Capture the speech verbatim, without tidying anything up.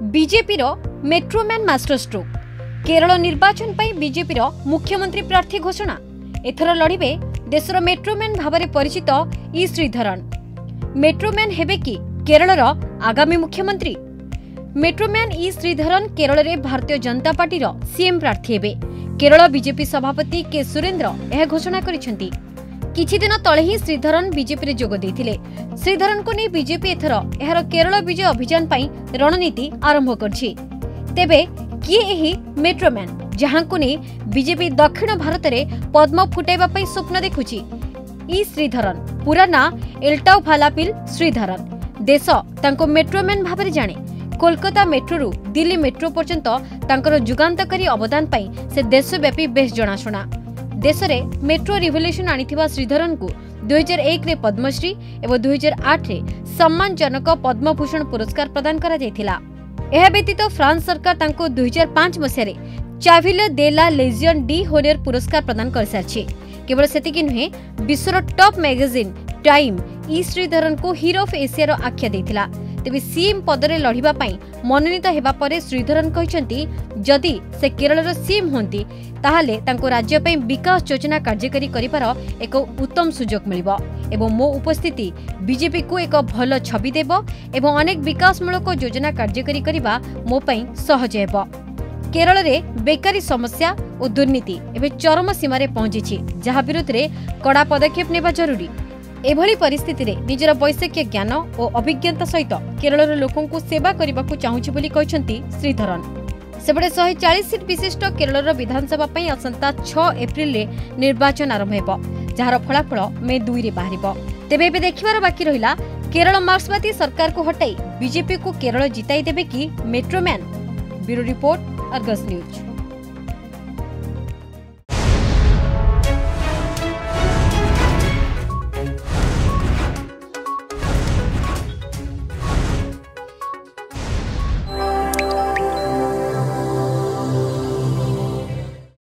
BJP रो metroman master stroke Kerala निर्वाचन पर बीजेपी रो मुख्यमंत्री प्रार्थी घोषणा एथर लड़िबे देशर मेट्रोमैन भाव परिचित ई श्रीधरन। मेट्रोमैन हेबे कि केरल रो आगामी मुख्यमंत्री। मेट्रोमैन ई श्रीधरन केरल रे भारतीय जनता पार्टी रो सीएम प्रार्थी हेबे। केरल बीजेपी सभापति के सुरेंद्र यह घोषणा करिसेंती। किछि दिन तले ही श्रीधरन बीजेपी रे जोग देथिले। श्रीधरन को नहीं बीजेपी एथर एहार केरल विजय अभियान पई रणनीति आरंभ करछि। तेबे किए एही मेट्रोमैन जहां को नहीं बीजेपी दक्षिण भारत में पद्म फुटाइबा पई स्वप्न देखुछि। ई श्रीधरन पूरा ना एल्टाउ फालापिल श्रीधरन। देश तांको मेट्रोमैन भाबरे जाने। कोलकाता मेट्रो रु दिल्ली मेट्रो पर्यंत तांकर जुगांतकारी अवदान पई से देशव्यापी बेस जनाशुना। देश में मेट्रो रिवोल्यूशन आनिथिबा श्रीधरन को दो हज़ार एक रे पद्मश्री एवं दो हज़ार आठ रे सम्मानजनक पद्मभूषण पुरस्कार प्रदान करा जायथिला। एहा व्यतीत फ्रांस सरकार तांको दो हज़ार पाँच मसिया रे चाविले दे ला लेजियन डी होनर पुरस्कार प्रदान कर सारछि। केवल सेतिकी नुहे विश्वर top magazine Time E Sreedharan को हीरो ऑफ एशिया रो आख्या देथिला। तेबे सीएम पदरे लढिबा पई मनोनीत हेबा परे श्रीधरन कहिसंती जदि से केरल रो सीएम होंती ताहाले तांको राज्य पई विकास योजना कार्यकारी करिपार एक उत्तम सुजोग मिलिबो एवं मो उपस्थिति बीजेपी को एक भल छवि देबो एवं अनेक विकासमूलक योजना कार्यकारी करिबा मो पई सहज हेबो। केरल रे बेकारी समस्या और दुर्नीति एवं चरम सीमा रे पहुंची जहा विरुद्ध रे कड़ा पदक्षेप नेबा जरूरी। एभली परिस्थिति रे निजर वैषयिक ज्ञान और अभिज्ञता सहित केरल लोकों को सेवा करने को चाहूछि बोली कहिसंती श्रीधरन। सेबडे एक सौ चालीस सीट विशिष्ट केरल विधानसभा पई आसंता छह एप्रिल रे निर्वाचन आरंभ हेबो जहार फलाफल मे दो रे बाहरिबो। तेबे एबे देखिबार बाकी रहिला केरल मार्क्सवादी सरकार को हटाई बीजेपी को केरल जिताई देबे कि metroman. Bureau report Argus news.